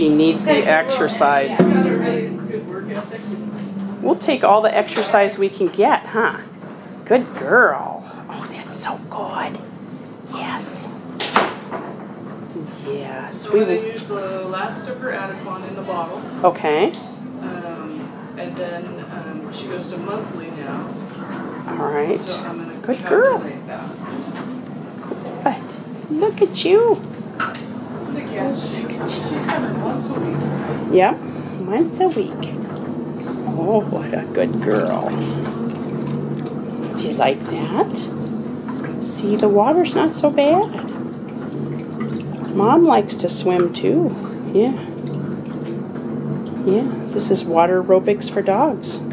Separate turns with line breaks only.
She needs the exercise.
She's got a really good work ethic.
We'll take all the exercise we can get, huh? Good girl. Oh, that's so good. Yes. Yes.
So we're going to use the last of her Adequan in the bottle.
Okay.
And then she goes to monthly now.
All right.
So I'm going to
good girl.
That.
Good. Look at you.
She's coming once a week, right?
Yep. Once a week. Oh, what a good girl. Do you like that? See, the water's not so bad. Mom likes to swim too. Yeah. Yeah, this is water aerobics for dogs.